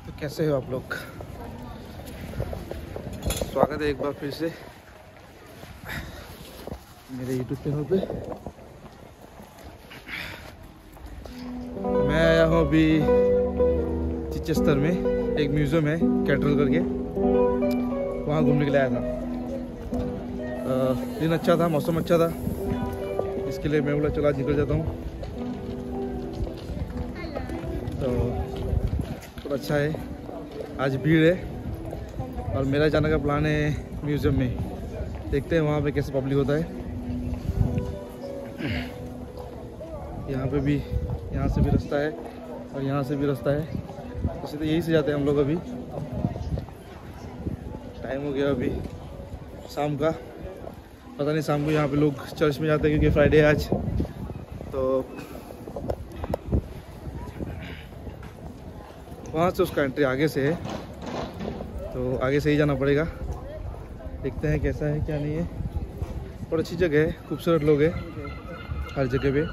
तो कैसे हो आप लोग। स्वागत है एक बार फिर से मेरे YouTube चैनल पे। मैं आया हूँ अभी चिचेस्टर में, एक म्यूज़ियम है कैटरल करके, वहाँ घूमने के लिए आया था। दिन अच्छा था, मौसम अच्छा था, इसके लिए मैं बोला चला निकल जाता हूँ। तो थोड़ा अच्छा है, आज भीड़ है और मेरा जाने का प्लान है म्यूज़ियम में। देखते हैं वहाँ पे कैसे पब्लिक होता है। यहाँ पे भी, यहाँ से भी रास्ता है और यहाँ से भी रास्ता है, तो यहीं से जाते हैं हम लोग। अभी टाइम हो गया अभी शाम का, पता नहीं शाम को यहाँ पे लोग चर्च में जाते हैं क्योंकि फ्राइडे है आज। तो वहाँ से उसका एंट्री आगे से है, तो आगे से ही जाना पड़ेगा। देखते हैं कैसा है क्या नहीं है। और अच्छी जगह है, खूबसूरत लोग हैं हर जगह पे,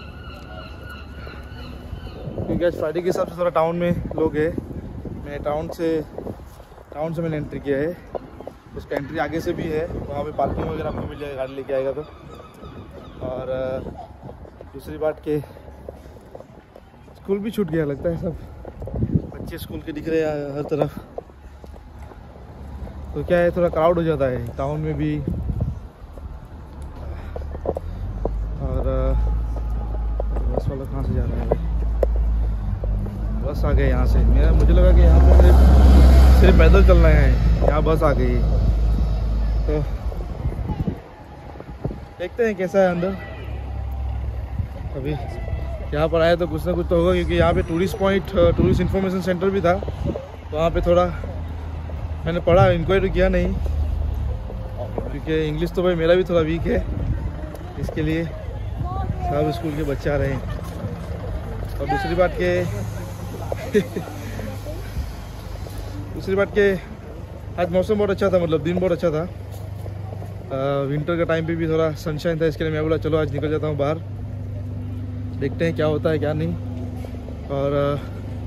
क्योंकि आज फ्राइडे के हिसाब से थोड़ा टाउन में लोग हैं। मैं टाउन से मैंने एंट्री किया है, उसका एंट्री आगे से भी है, वहाँ पे पार्किंग वगैरह आपको मिल जाएगा गाड़ी लेके आएगा तो। और दूसरी बात के स्कूल भी छूट गया लगता है, सब बच्चे स्कूल के दिख रहे हैं हर तरफ। तो क्या है, थोड़ा क्राउड हो जाता है टाउन में भी। और बस वाला कहाँ से जा रहा है? बस आ गए यहाँ से। मुझे लगा कि यहाँ पे सिर्फ पैदल चलना है, यहाँ बस आ गई। तो देखते हैं कैसा है अंदर। अभी यहाँ पर आए तो कुछ ना कुछ तो होगा, क्योंकि यहाँ पे tourist point, tourist information centre भी था। तो वहाँ पे थोड़ा मैंने पढ़ा, इंक्वायरी किया नहीं, क्योंकि इंग्लिश तो भाई मेरा भी थोड़ा वीक है, इसके लिए सब स्कूल के बच्चे आ रहे हैं। और दूसरी बात के आज मौसम बहुत अच्छा था, मतलब दिन बहुत अच्छा था। विंटर का टाइम पे भी थोड़ा सनशाइन था, इसके लिए मैं बोला चलो आज निकल जाता हूँ बाहर, देखते हैं क्या होता है क्या नहीं। और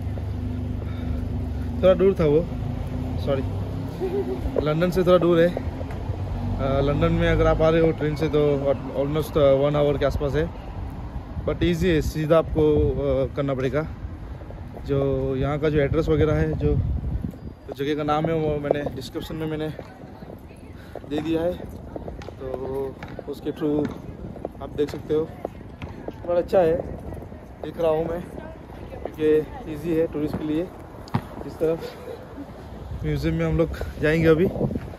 थोड़ा दूर था वो, सॉरी, लंदन से थोड़ा दूर है। लंदन में अगर आप आ रहे हो ट्रेन से तो ऑलमोस्ट 1 आवर के आसपास है, बट ईजी है, सीधा आपको करना पड़ेगा। जो यहाँ का जो एड्रेस वगैरह है, जो जगह का नाम है, वो मैंने डिस्क्रिप्शन में मैंने दे दिया है, तो उसके थ्रू आप देख सकते हो। बड़ा अच्छा है, दिख रहा हूँ मैं, क्योंकि इजी है टूरिस्ट के लिए। इस तरफ म्यूज़ियम में हम लोग जाएंगे अभी।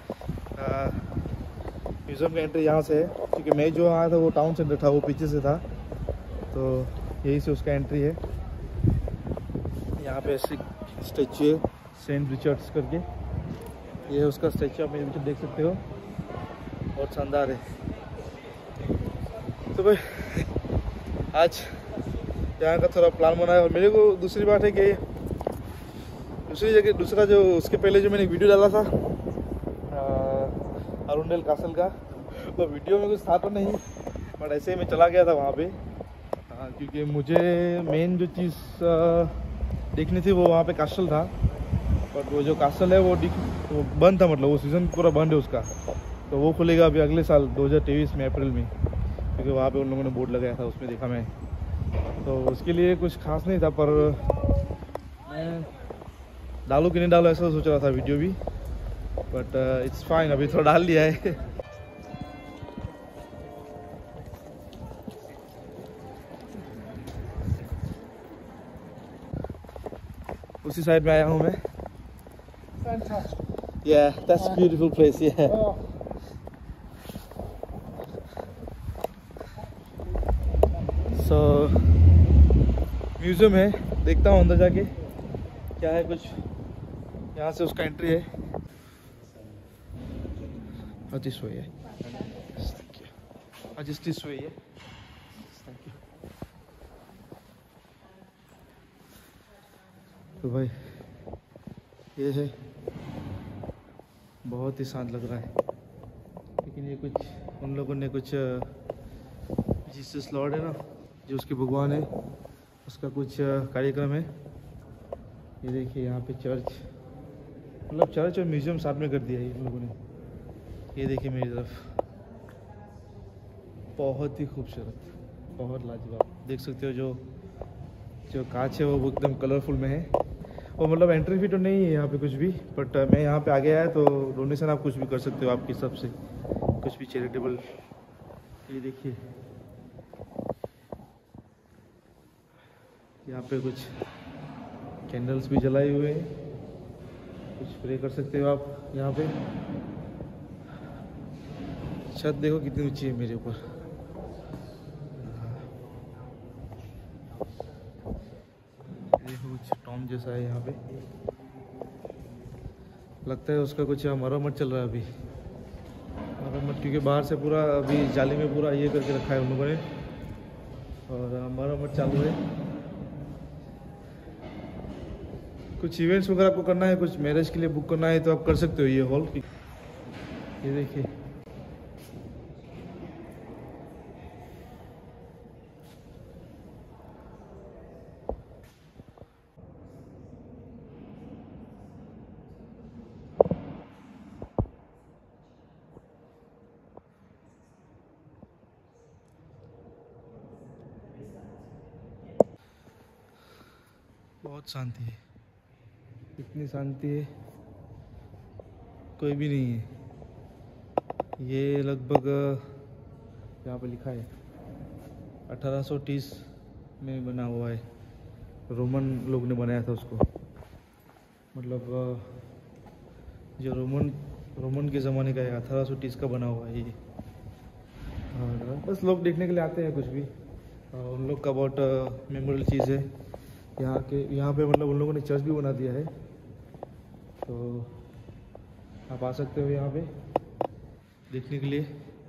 म्यूज़ियम का एंट्री यहाँ से है, क्योंकि मैं जो आया था वो टाउन सेंटर था, वो पीछे से था, तो यही से उसका एंट्री है। यहाँ पे स्टैचू है सेंट रिचर्ड्स करके, ये है उसका स्टैचू, आप मेरे पीछे देख सकते हो, बहुत शानदार है। तो भाई आज यहाँ का थोड़ा प्लान बना है। और मेरे को दूसरी बात है कि दूसरा जो उसके पहले जो मैंने एक वीडियो डाला था अरुंडेल कासल का, तो वीडियो में कुछ था तो नहीं, बट ऐसे ही मैं चला गया था वहाँ पे, क्योंकि मुझे मेन जो चीज़ देखनी थी वो वहाँ पे कासल था। बट वो जो कासल है वो बंद था, मतलब वो सीज़न पूरा बंद है उसका। तो वो खुलेगा अभी अगले साल 2023 में अप्रैल में, क्योंकि वहाँ पे उन लोगों ने बोर्ड लगाया था, उसमें देखा मैं। तो उसके लिए कुछ खास नहीं था, पर मैं डालूँ कि नहीं डालूँ ऐसा सोच रहा था वीडियो भी, बट इट्स फाइन, अभी थोड़ा डाल लिया है। उसी साइड में आया हूँ मैं। Yeah, that's a beautiful place, yeah. So museum है, देखता हूँ अंदर जाके क्या है कुछ। यहाँ से उसका एंट्री है, this way, yeah. Thank you. Just this way, yeah. Thank you. तो भाई ये है, बहुत ही शांत लग रहा है, लेकिन ये कुछ उन लोगों ने कुछ जीसस लॉर्ड है ना, जो उसके भगवान है, उसका कुछ कार्यक्रम है। ये देखिए यहाँ पे चर्च, मतलब चर्च और म्यूजियम साथ में कर दिया है इन लोगों ने। ये देखिए मेरी तरफ, बहुत ही खूबसूरत, बहुत लाजवाब। देख सकते हो जो कांच है वो एकदम कलरफुल में है। और मतलब एंट्री फी तो नहीं है यहाँ पे कुछ भी, बट मैं यहाँ पे आ गया है तो डोनेशन आप कुछ भी कर सकते हो आपकी हिसाब से, कुछ भी चैरिटेबल। ये देखिए यहाँ पे कुछ कैंडल्स भी जलाए हुए हैं, कुछ प्रे कर सकते हो आप यहाँ पे। छत देखो कितनी ऊंची है मेरे ऊपर। देखो कुछ टॉम जैसा है यहाँ पे, लगता है उसका कुछ मरम्मत चल रहा है अभी, मरम्मत, क्योंकि बाहर से पूरा अभी जाली में पूरा ये करके रखा है उन लोगों ने, और मरम्मत चालू है। कुछ इवेंट्स वगैरह आपको करना है, कुछ मैरिज के लिए बुक करना है तो आप कर सकते हो ये हॉल। ये देखिए बहुत शांति है, इतनी शांति है कोई भी नहीं है। ये लगभग यहाँ पे लिखा है 1830 में बना हुआ है, रोमन लोग ने बनाया था उसको, मतलब जो रोमन के ज़माने का है, 1830 का बना हुआ है ये। और बस लोग देखने के लिए आते हैं कुछ भी, उन लोग का बहुत मेमोरेबल चीज़ है यहाँ पे मतलब उन लोगों ने चर्च भी बना दिया है, तो आप आ सकते हो यहाँ पे देखने के लिए।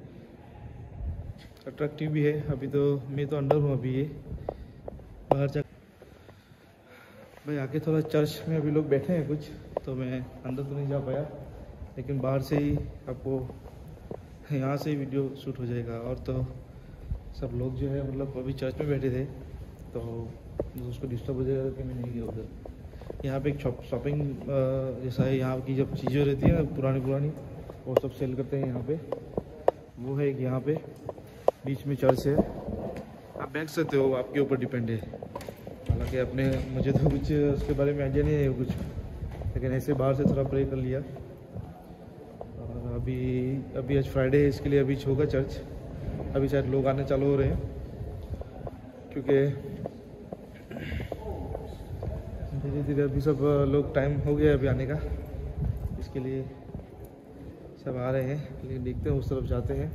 अट्रैक्टिव भी है। अभी तो मैं तो अंदर हूँ अभी, ये बाहर जा भाई आके थोड़ा चर्च में अभी लोग बैठे हैं कुछ, तो मैं अंदर तो नहीं जा पाया, लेकिन बाहर से ही आपको यहाँ से ही वीडियो शूट हो जाएगा। और तो सब लोग जो है मतलब अभी चर्च में बैठे थे, तो उसको डिस्टर्ब हो जाएगा कि मैं नहीं गया उधर। यहाँ पे एक शॉपिंग जैसा है, यहाँ की जब चीज़ें रहती है ना पुरानी वो सब सेल करते हैं यहाँ पे। वो है एक यहाँ पे बीच में चर्च है, आप बैठ सकते हो, आपके ऊपर डिपेंड है। हालांकि अपने मुझे तो कुछ उसके बारे में आइडिया नहीं है कुछ, लेकिन ऐसे बाहर से थोड़ा प्रे कर लिया। और अभी आज फ्राइडे है, इसके लिए अभी होगा चर्च। अभी शायद लोग आने चालू हो रहे हैं, क्योंकि धीरे धीरे अभी सब लोग टाइम हो गया अभी आने का, इसके लिए सब आ रहे हैं। लेकिन देखते हैं उस तरफ जाते हैं।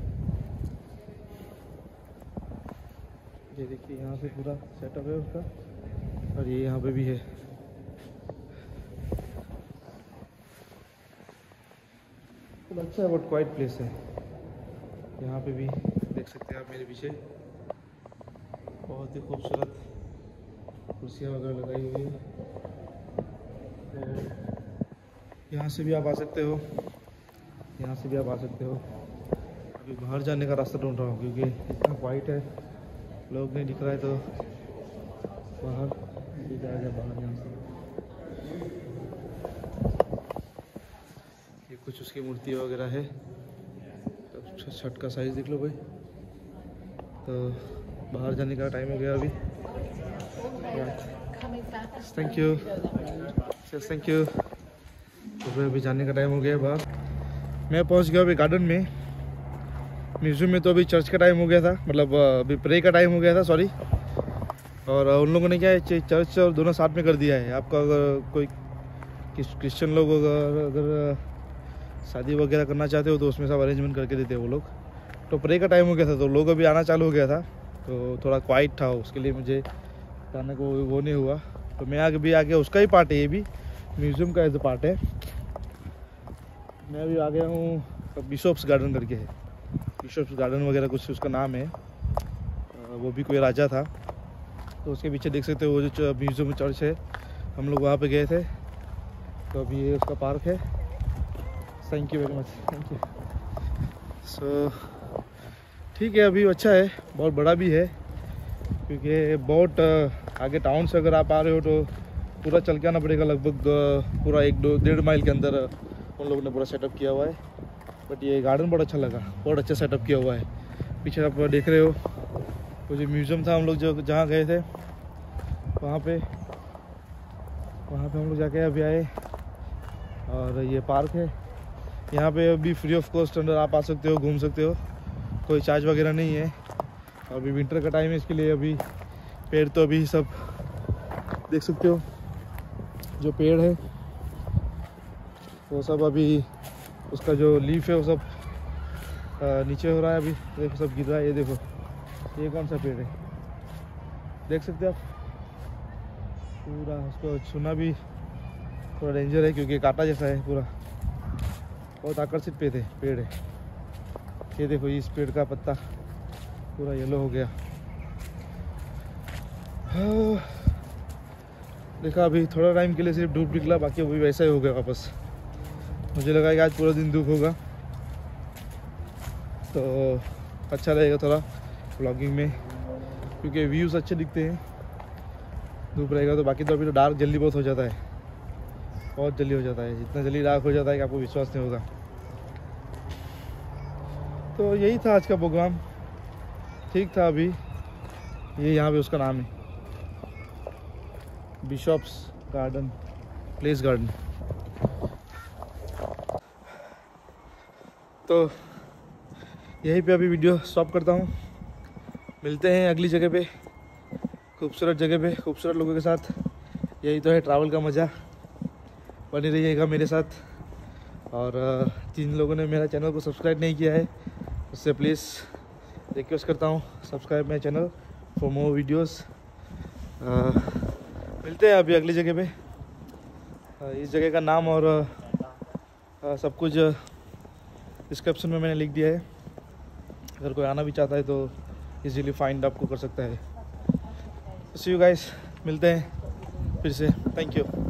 ये देखिए यहाँ पे पूरा सेटअप है उसका, और ये यहाँ पे भी है। तो अच्छा है, बहुत क्वाइट प्लेस है। यहाँ पे भी देख सकते हैं आप मेरे पीछे, बहुत ही खूबसूरत कुर्सियाँ वगैरह लगाई हुई है। तो यहाँ से भी आप आ सकते हो, यहाँ से भी आप आ सकते हो। अभी बाहर जाने का रास्ता ढूंढ रहा हूँ, क्योंकि इतना वाइट है, लोग नहीं दिख रहा है, तो बाहर जाया जाए बाहर यहाँ से। ये कुछ उसकी मूर्ति वगैरह है। तो छत का साइज देख लो भाई। तो बाहर जाने का टाइम हो गया अभी। Thank you, thank you. तो अभी जाने का टाइम हो गया बाहर। मैं पहुंच गया अभी गार्डन में। म्यूजियम में तो अभी चर्च का टाइम हो गया था, मतलब अभी प्रे का टाइम हो गया था, सॉरी। और उन लोगों ने क्या है, चर्च और दोनों साथ में कर दिया है। आपका अगर कोई क्रिश्चियन लोग अगर शादी वगैरह करना चाहते हो तो उसमें सब अरेंजमेंट करके देते हैं वो लोग। तो प्रे का टाइम हो गया था, तो लोग अभी आना चालू हो गया था, तो थोड़ा क्वाइट था, उसके लिए मुझे जाने को वो नहीं हुआ। तो मैं आगे भी आ गया, उसका ही पार्ट है ये भी, म्यूज़ियम का एज पार्ट है। मैं अभी आ गया हूँ बिशॉप्स गार्डन करके है, बिशॉप्स गार्डन वगैरह कुछ उसका नाम है। वो भी कोई राजा था। तो उसके पीछे देख सकते हो वो जो म्यूज़ियम चर्च है, हम लोग वहाँ पे गए थे। तो अभी ये उसका पार्क है। Thank you very much, thank you. So ठीक है, अभी अच्छा है, बहुत बड़ा भी है, क्योंकि बहुत आगे टाउन से अगर आप आ रहे हो तो पूरा चल के आना पड़ेगा, लगभग पूरा 1-1.5 माइल के अंदर उन लोगों ने पूरा सेटअप किया हुआ है। बट ये गार्डन बहुत अच्छा लगा, बहुत अच्छा सेटअप किया हुआ है। पीछे आप देख रहे हो वो जो म्यूज़ियम था हम लोग जो जहाँ गए थे वहाँ पे हम लोग जाके अभी आए। और ये पार्क है, यहाँ पे अभी फ्री ऑफ कॉस्ट अंदर आप आ सकते हो, घूम सकते हो, कोई चार्ज वगैरह नहीं है। अभी विंटर का टाइम है, इसके लिए अभी पेड़ तो अभी सब देख सकते हो, जो पेड़ है वो सब अभी उसका जो लीफ है वो सब नीचे हो रहा है। अभी देखो सब गिर रहा है। ये देखो ये कौन सा पेड़ है, देख सकते हो आप। पूरा उसको छूना भी थोड़ा डेंजर है क्योंकि कांटा जैसा है पूरा। बहुत आकर्षित पेड़ है। ये देखो इस पेड़ का पत्ता पूरा येलो हो गया। देखा अभी थोड़ा टाइम के लिए सिर्फ धूप निकला, बाकी अभी वैसा ही हो गया वापस। मुझे लगा कि आज पूरा दिन धूप होगा तो अच्छा रहेगा थोड़ा व्लॉगिंग में, क्योंकि व्यूज़ अच्छे दिखते हैं धूप रहेगा तो। बाकी तो अभी तो डार्क जल्दी बहुत हो जाता है, बहुत जल्दी हो जाता है, जितना जल्दी डार्क हो जाता है कि आपको विश्वास नहीं होगा। तो यही था आज का प्रोग्राम, ठीक था। अभी ये यहाँ पे उसका नाम है बिशॉप्स गार्डन, प्लेस गार्डन। तो यहीं पे अभी वीडियो स्टॉप करता हूँ। मिलते हैं अगली जगह पे, खूबसूरत जगह पे, खूबसूरत लोगों के साथ। यही तो है ट्रैवल का मज़ा। बने रहिएगा मेरे साथ। और जिन लोगों ने मेरा चैनल को सब्सक्राइब नहीं किया है उससे प्लीज़ रिक्वेस्ट करता हूँ, subscribe my channel for more videos. मिलते हैं अभी अगली जगह पे। इस जगह का नाम और सब कुछ डिस्क्रिप्शन में मैंने लिख दिया है। अगर कोई आना भी चाहता है तो इजीली फाइंड आपको कर सकता है। सी यू गाइस, मिलते हैं फिर से। Thank you.